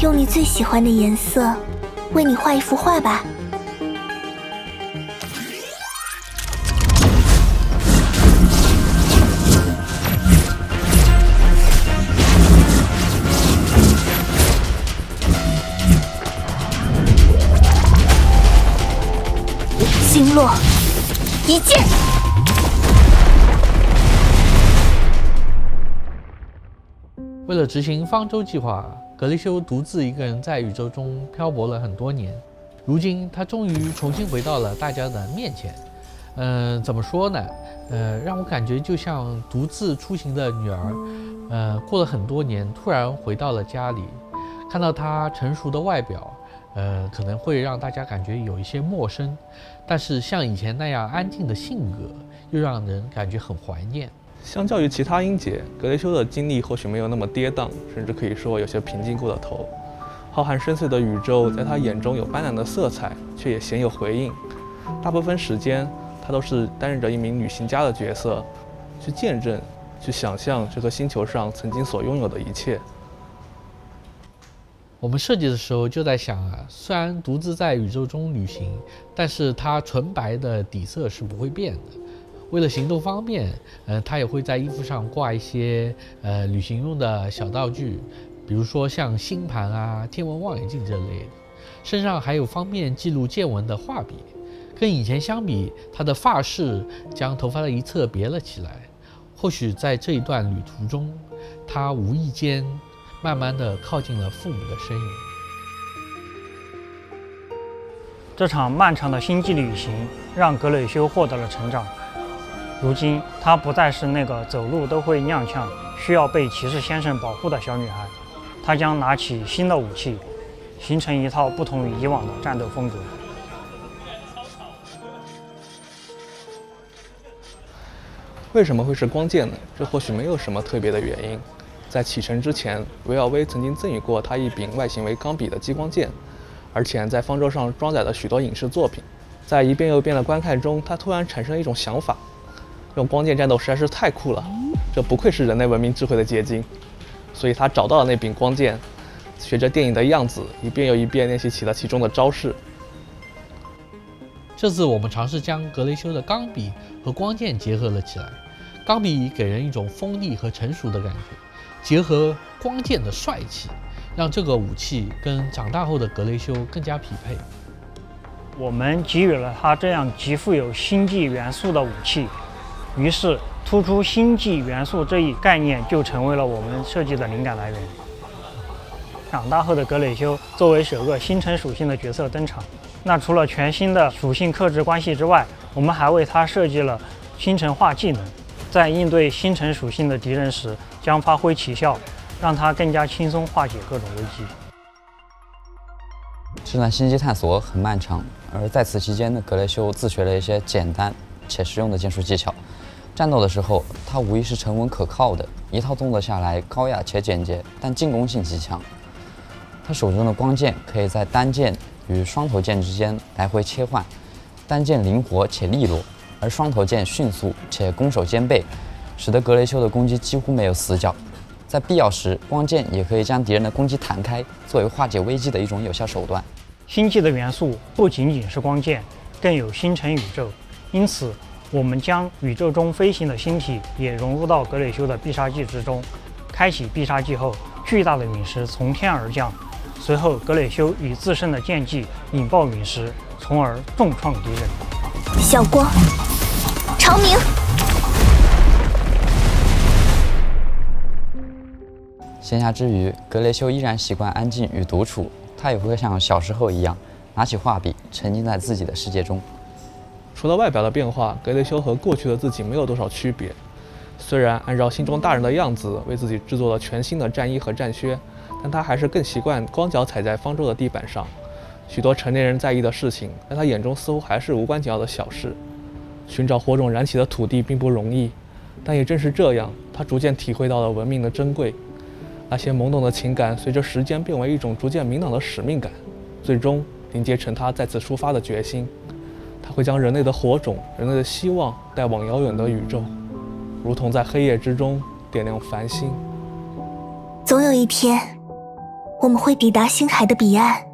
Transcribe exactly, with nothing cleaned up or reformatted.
用你最喜欢的颜色，为你画一幅画吧。星落一剑。 为了执行方舟计划，格雷修独自一个人在宇宙中漂泊了很多年。如今，他终于重新回到了大家的面前。嗯、呃，怎么说呢？呃，让我感觉就像独自出行的女儿，呃，过了很多年，突然回到了家里，看到她成熟的外表，呃，可能会让大家感觉有一些陌生，但是像以前那样安静的性格，又让人感觉很怀念。 相较于其他英杰，格雷修的经历或许没有那么跌宕，甚至可以说有些平静过了头。浩瀚深邃的宇宙在他眼中有斑斓的色彩，却也鲜有回应。大部分时间，他都是担任着一名旅行家的角色，去见证、去想象这颗星球上曾经所拥有的一切。 我们设计的时候就在想啊，虽然独自在宇宙中旅行，但是它纯白的底色是不会变的。 为了行动方便，呃，他也会在衣服上挂一些呃旅行用的小道具，比如说像星盘啊、天文望远镜这类的。身上还有方便记录见闻的画笔。跟以前相比，他的发饰将头发的一侧别了起来。或许在这一段旅途中，他无意间慢慢地靠近了父母的身影。 这场漫长的星际旅行让格蕾修获得了成长。 如今，她不再是那个走路都会踉跄、需要被骑士先生保护的小女孩，她将拿起新的武器，形成一套不同于以往的战斗风格。 为什么会是光剑呢？这或许没有什么特别的原因。在启程之前，维奥威曾经赠予过他一柄外形为钢笔的激光剑，而且在方舟上装载了许多影视作品。在一遍又一遍的观看中，他突然产生了一种想法。 用光剑战斗实在是太酷了，这不愧是人类文明智慧的结晶。所以他找到了那柄光剑，学着电影的样子，一遍又一遍练习起了其中的招式。 这次我们尝试将格雷修的钢笔和光剑结合了起来。钢笔给人一种锋利和成熟的感觉，结合光剑的帅气，让这个武器跟长大后的格雷修更加匹配。 我们给予了他这样极富有星际元素的武器。 于是，突出星际元素这一概念就成为了我们设计的灵感来源。长大后的格蕾修作为首个星辰属性的角色登场。那除了全新的属性克制关系之外，我们还为他设计了星辰化技能，在应对星辰属性的敌人时将发挥奇效，让他更加轻松化解各种危机。 这段星际探索很漫长，而在此期间呢，格蕾修自学了一些简单且实用的剑术技巧。 战斗的时候，他无疑是沉稳可靠的，一套动作下来高雅且简洁，但进攻性极强。他手中的光剑可以在单剑与双头剑之间来回切换，单剑灵活且利落，而双头剑迅速且攻守兼备，使得格蕾修的攻击几乎没有死角。在必要时，光剑也可以将敌人的攻击弹开，作为化解危机的一种有效手段。 星际的元素不仅仅是光剑，更有星辰宇宙，因此。 我们将宇宙中飞行的星体也融入到格蕾修的必杀技之中。开启必杀技后，巨大的陨石从天而降，随后格蕾修以自身的剑技引爆陨石，从而重创敌人。 小光，长明。 闲暇之余，格蕾修依然习惯安静与独处，他也会像小时候一样，拿起画笔，沉浸在自己的世界中。 除了外表的变化，格雷修和过去的自己没有多少区别。虽然按照心中大人的样子为自己制作了全新的战衣和战靴，但他还是更习惯光脚踩在方舟的地板上。许多成年人在意的事情，在他眼中似乎还是无关紧要的小事。寻找火种燃起的土地并不容易，但也正是这样，他逐渐体会到了文明的珍贵。那些懵懂的情感，随着时间变为一种逐渐明朗的使命感，最终凝结成他再次出发的决心。 他会将人类的火种、人类的希望带往遥远的宇宙，如同在黑夜之中点亮繁星。 总有一天， 我们会抵达星海的彼岸。